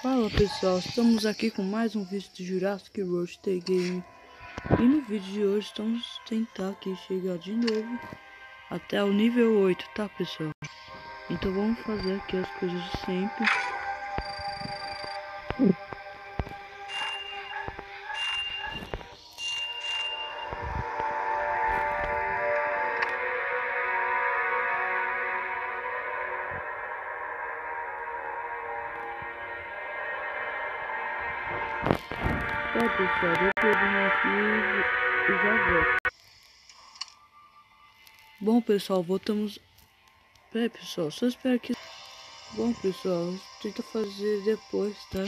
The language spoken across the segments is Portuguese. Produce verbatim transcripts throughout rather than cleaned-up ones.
Fala pessoal, estamos aqui com mais um vídeo de Jurassic World The Game. E no vídeo de hoje estamos tentar aqui chegar de novo até o nível oito, tá pessoal? Então vamos fazer aqui as coisas de sempre. Tá pessoal, deixa eu vir aqui e já volto. Bom pessoal, voltamos. Peraí pessoal, só espera aqui. Bom pessoal, tenta fazer depois, tá?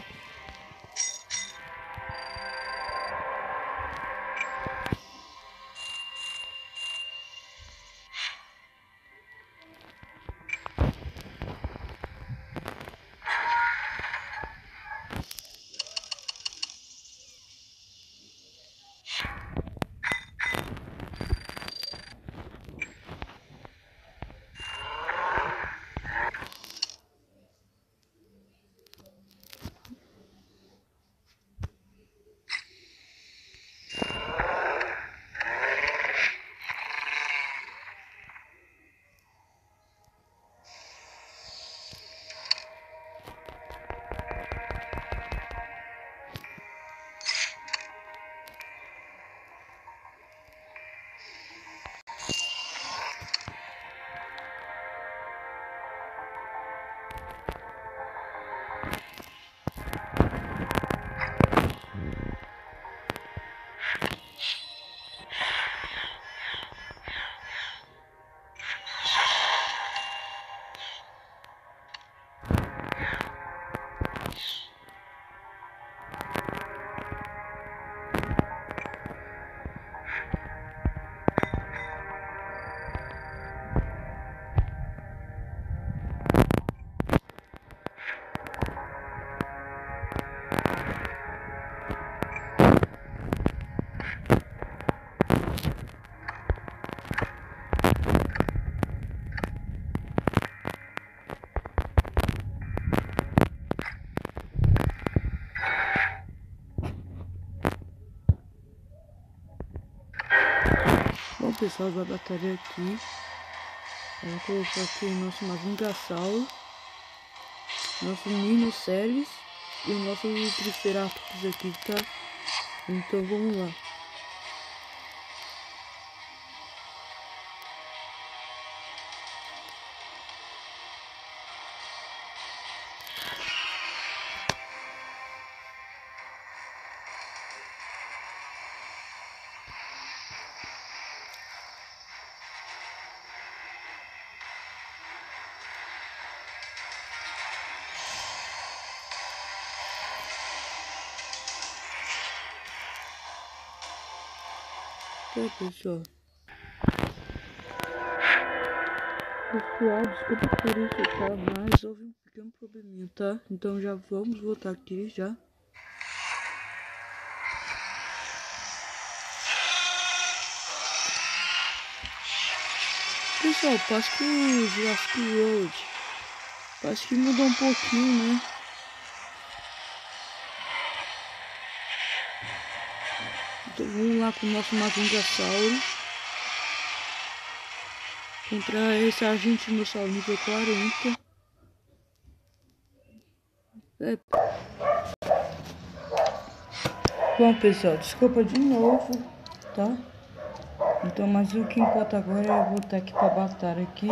Bom pessoal, vai batalhar aqui. Eu vou colocar aqui o nosso Mazingasauro, nosso Ninoceres e o nosso Triceratops aqui, tá? Então vamos lá. Tá pessoal, pessoal, desculpa por isso, tá? Mas houve um pequeno probleminha, tá? Então já vamos voltar aqui já. Pessoal, parece que o Jurassic World parece que mudou um pouquinho, né? Então vamos lá com o nosso Mazingasauro contra esse Argentinossauro nível quarenta. É. Bom pessoal, desculpa de novo, tá? Então, mas o que importa agora é eu voltar aqui pra batalha aqui.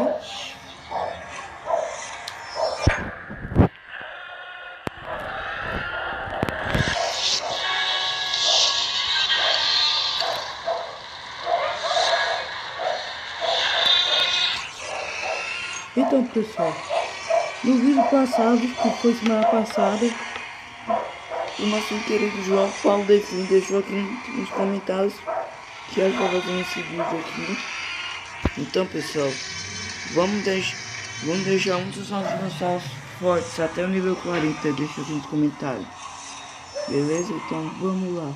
Então pessoal, no vídeo passado, que foi semana passada, o nosso querido João Paulo Defim deixou aqui nos comentários que eu vou fazer esse vídeo aqui. Então pessoal, vamos, deix vamos deixar um dos nossos dinossauros fortes até o nível quarenta, deixa aqui nos comentários. Beleza? Então vamos lá.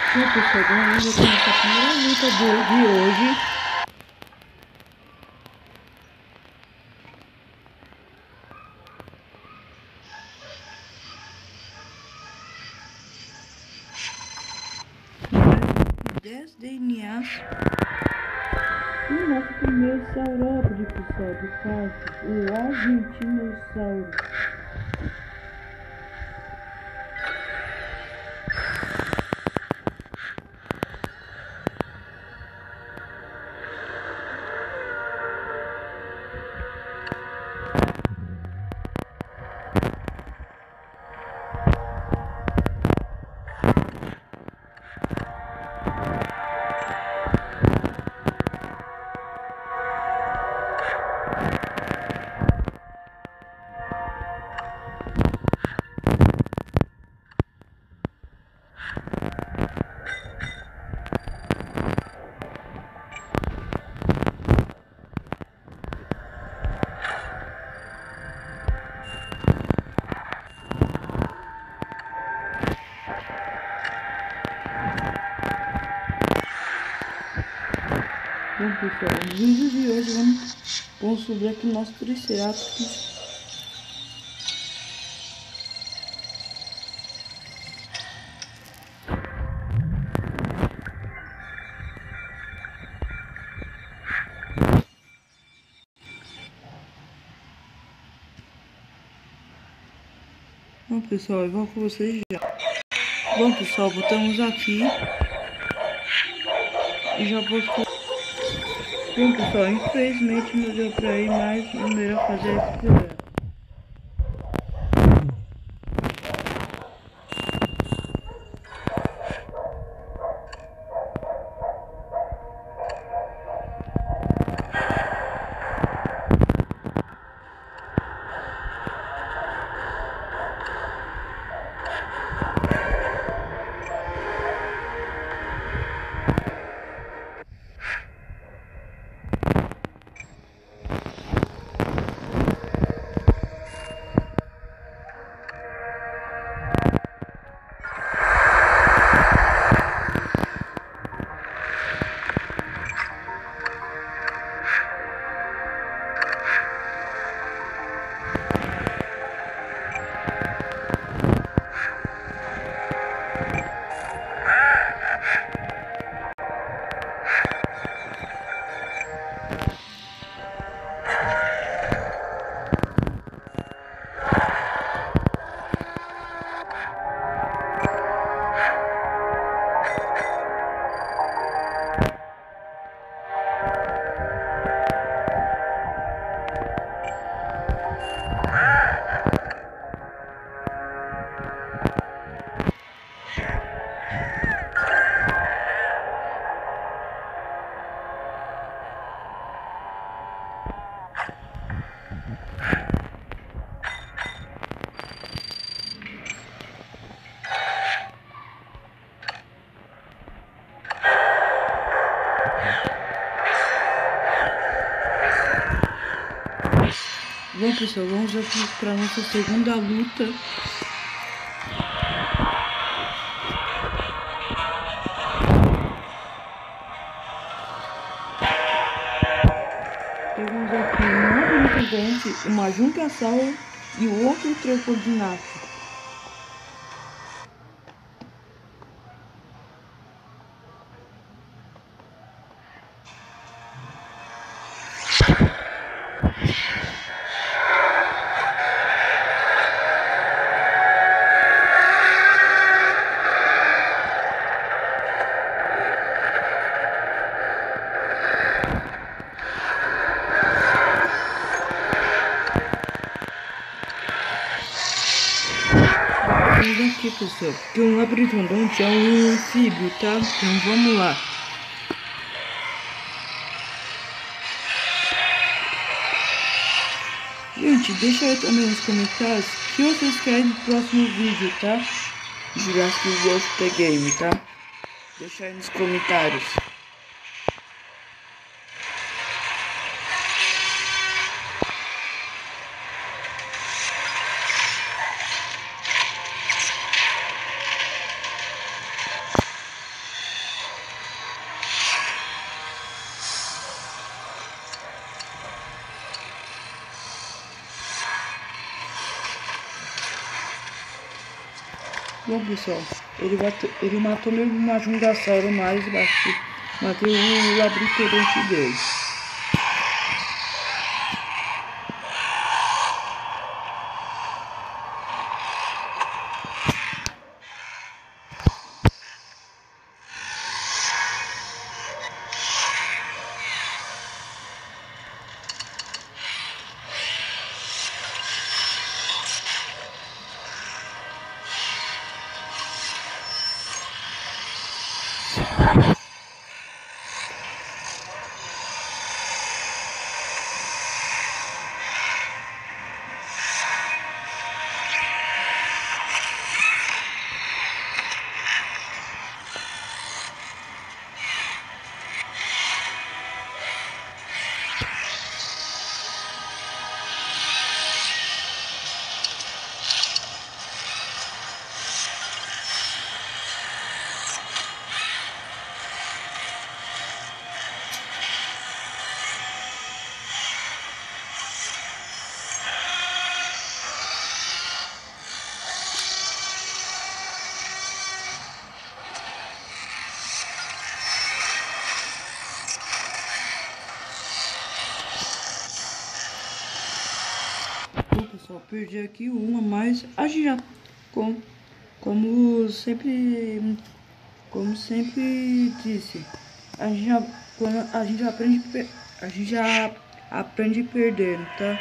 Bom, pessoal, vamos começar a primeira luta do, de hoje. dez D N As. O nosso primeiro saurópode, pessoal, do parque, o Argentinossauro. Bom, pessoal, no vídeo de hoje vamos, vamos subir aqui o nosso Triceratops. Bom, pessoal, eu vou com vocês já. Bom, pessoal, botamos aqui e já vou. Bom, pessoal, infelizmente não deu pra ir, mas não deu a fazer isso. Bom, pessoal, vamos aqui para nossa segunda luta. Temos aqui uma brincadeira, uma juncasauro e o outro trepodignato. Vamos aqui, pessoal, porque um labirintodonte é um anfíbio, tá? Então vamos lá. Gente, deixa aí também nos comentários o que vocês querem no próximo vídeo, tá? Jurassic World The Game, tá? Deixa aí nos comentários. Bom, pessoal, ele, bateu, ele matou meu Majungasauro, mas bati, matei o labirintodonte dele. Bom, pessoal, perdi aqui uma, mas a gente já, com, como sempre, como sempre disse, a gente já, quando a gente aprende, a gente já aprende perdendo, tá?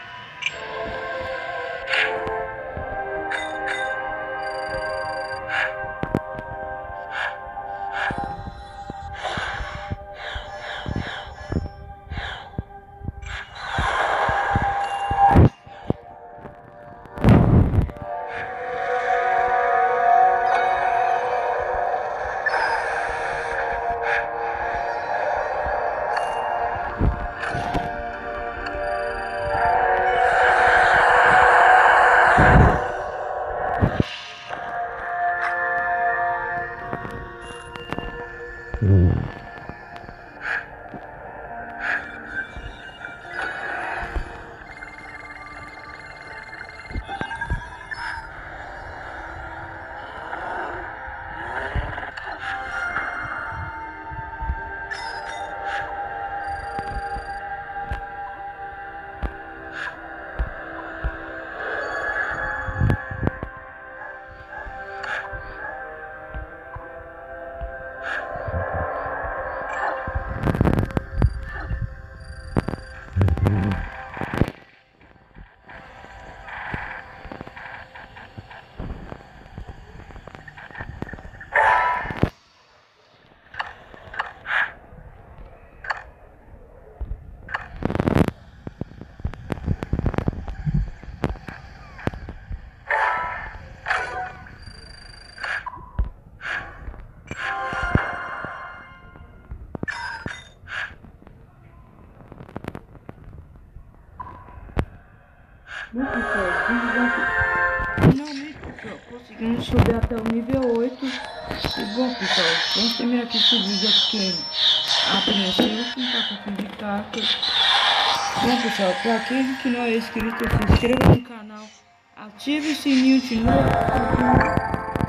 Bom, pessoal, vídeo já... finalmente, pessoal, conseguimos subir até o nível oito. E bom, pessoal, vamos terminar aqui esse vídeo aqui. Apreensão, quem tá com fim de carta. Bom, pessoal, para aquele que não é inscrito, se inscreva no canal, ative o sininho de novo.